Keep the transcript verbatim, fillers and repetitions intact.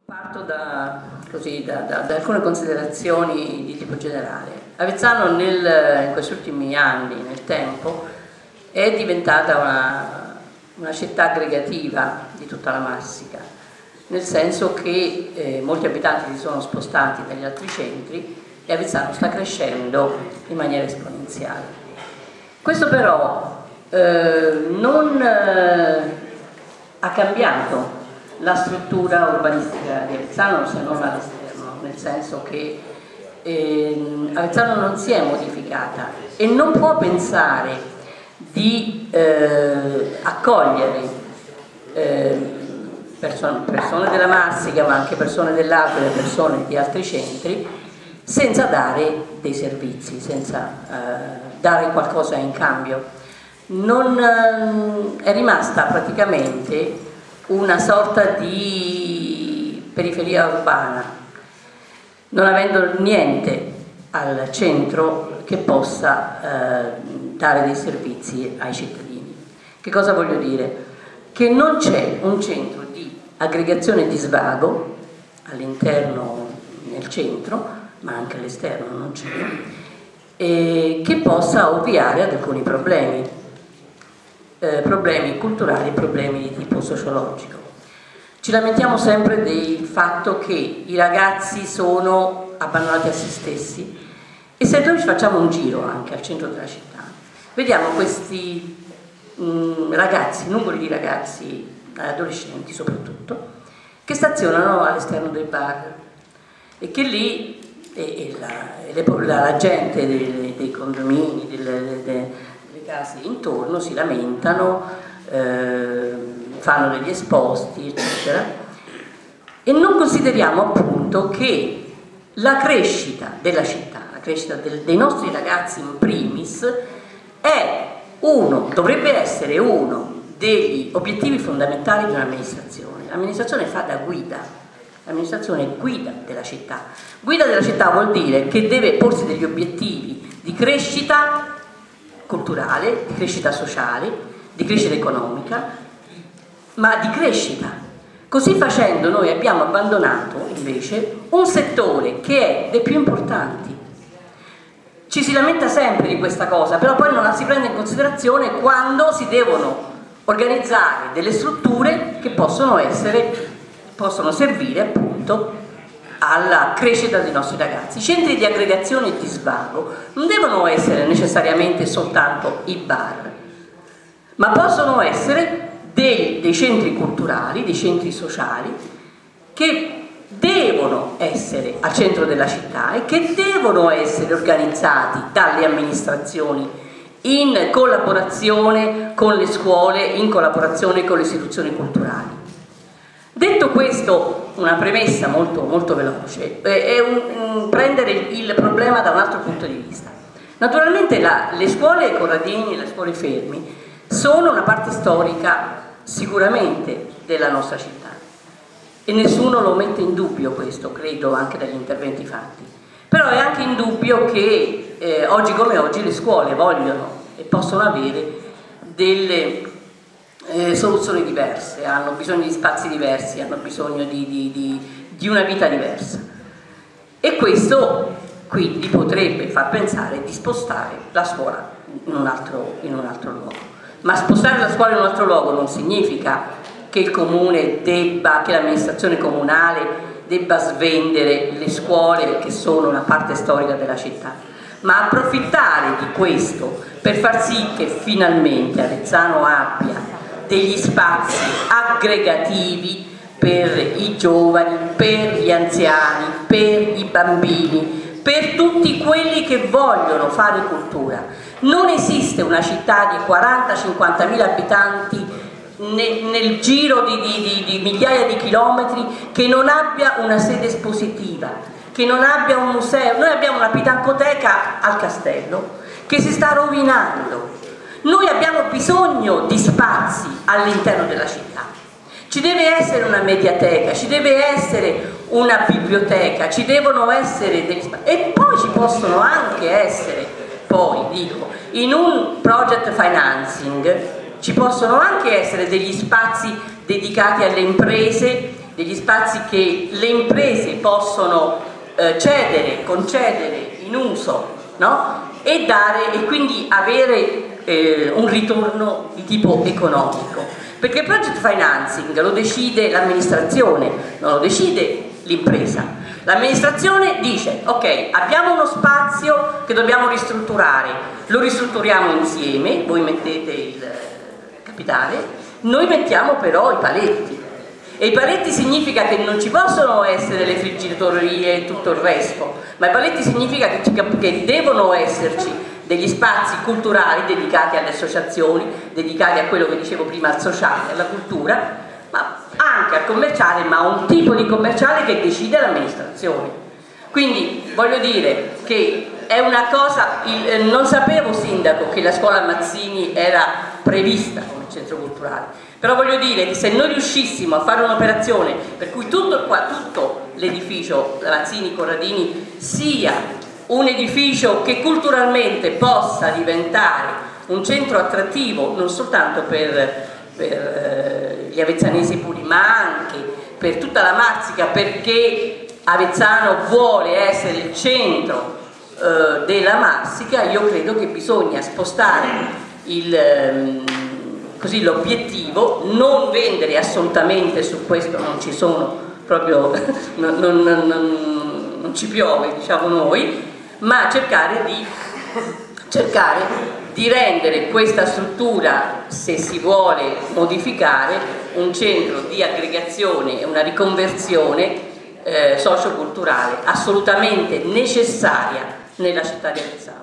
Parto da, così, da, da, da alcune considerazioni di tipo generale. Avezzano nel, in questi ultimi anni, nel tempo, è diventata una, una città aggregativa di tutta la Marsica, nel senso che eh, molti abitanti si sono spostati dagli altri centri e Avezzano sta crescendo in maniera esponenziale. Questo però eh, non eh, ha cambiato la struttura urbanistica di Avezzano, se non all'esterno, nel senso che eh, Avezzano non si è modificata e non può pensare di eh, accogliere eh, person persone della Marsica, ma anche persone dell'Aquila e persone di altri centri, senza dare dei servizi, senza eh, dare qualcosa in cambio. Non eh, è rimasta praticamente una sorta di periferia urbana, non avendo niente al centro che possa eh, dare dei servizi ai cittadini. Che cosa voglio dire? Che non c'è un centro di aggregazione di svago all'interno, nel centro, ma anche all'esterno non c'è, e che possa ovviare ad alcuni problemi. Eh, problemi culturali, problemi di tipo sociologico. Ci lamentiamo sempre del fatto che i ragazzi sono abbandonati a se stessi e se noi ci facciamo un giro anche al centro della città, vediamo questi mh, ragazzi, numeri di ragazzi, adolescenti soprattutto, che stazionano all'esterno dei bar e che lì e, e la, e le, la, la gente dei, dei condomini, delle, delle, case intorno si lamentano, eh, fanno degli esposti, eccetera, e non consideriamo appunto che la crescita della città, la crescita del, dei nostri ragazzi in primis, è uno, dovrebbe essere uno degli obiettivi fondamentali di un'amministrazione. L'amministrazione fa da guida, l'amministrazione è guida della città. Guida della città vuol dire che deve porsi degli obiettivi di crescita culturale, di crescita sociale, di crescita economica, ma di crescita. Così facendo noi abbiamo abbandonato invece un settore che è dei più importanti. Ci si lamenta sempre di questa cosa, però poi non la si prende in considerazione quando si devono organizzare delle strutture che possono essere, possono servire appunto alla crescita dei nostri ragazzi. I centri di aggregazione e di svago non devono essere necessariamente soltanto i bar, ma possono essere dei, dei centri culturali, dei centri sociali che devono essere al centro della città e che devono essere organizzati dalle amministrazioni in collaborazione con le scuole, in collaborazione con le istituzioni culturali. Detto questo, una premessa molto, molto veloce, è un, un, prendere il problema da un altro punto di vista. Naturalmente la, le scuole Corradini, le scuole Fermi, sono una parte storica sicuramente della nostra città e nessuno lo mette in dubbio questo, credo, anche dagli interventi fatti. Però è anche indubbio che eh, oggi come oggi le scuole vogliono e possono avere delle Eh, soluzioni diverse, hanno bisogno di spazi diversi, hanno bisogno di, di, di, di una vita diversa e questo quindi potrebbe far pensare di spostare la scuola in un altro, in un altro luogo. Ma spostare la scuola in un altro luogo non significa che il comune debba, che l'amministrazione comunale debba svendere le scuole che sono una parte storica della città, ma approfittare di questo per far sì che finalmente Avezzano abbia degli spazi aggregativi per i giovani, per gli anziani, per i bambini, per tutti quelli che vogliono fare cultura. Non esiste una città di quaranta cinquantamila abitanti nel, nel giro di, di, di, di migliaia di chilometri che non abbia una sede espositiva, che non abbia un museo. Noi abbiamo una pinacoteca al castello che si sta rovinando. Noi abbiamo bisogno di spazi all'interno della città. Ci deve essere una mediateca, ci deve essere una biblioteca, ci devono essere degli spazi. E poi ci possono anche essere, poi dico, in un project financing ci possono anche essere degli spazi dedicati alle imprese degli spazi che le imprese possono eh, cedere, concedere in uso, no? E dare, e quindi avere eh, un ritorno di tipo economico, perché il project financing lo decide l'amministrazione, non lo decide l'impresa. L'amministrazione dice: ok, abbiamo uno spazio che dobbiamo ristrutturare, lo ristrutturiamo insieme, voi mettete il capitale, noi mettiamo però i paletti. E i paletti significa che non ci possono essere le friggitorie e tutto il resto, ma i paletti significa che, ci, che devono esserci degli spazi culturali dedicati alle associazioni, dedicati a quello che dicevo prima, al sociale, alla cultura, ma anche al commerciale, ma un tipo di commerciale che decide l'amministrazione. Quindi voglio dire che è una cosa, il, non sapevo, sindaco, che la scuola Mazzini era prevista come centro culturale. Però voglio dire che se noi riuscissimo a fare un'operazione per cui tutto, tutto l'edificio Mazzini Corradini sia un edificio che culturalmente possa diventare un centro attrattivo non soltanto per, per eh, gli avezzanesi puri, ma anche per tutta la Marsica, perché Avezzano vuole essere il centro eh, della Marsica, io credo che bisogna spostare il... Ehm, così l'obiettivo, non vendere assolutamente, su questo non ci sono proprio, non, non, non, non ci piove, diciamo noi, ma cercare di, cercare di rendere questa struttura, se si vuole modificare, un centro di aggregazione e una riconversione eh, socioculturale assolutamente necessaria nella città di Avezzano.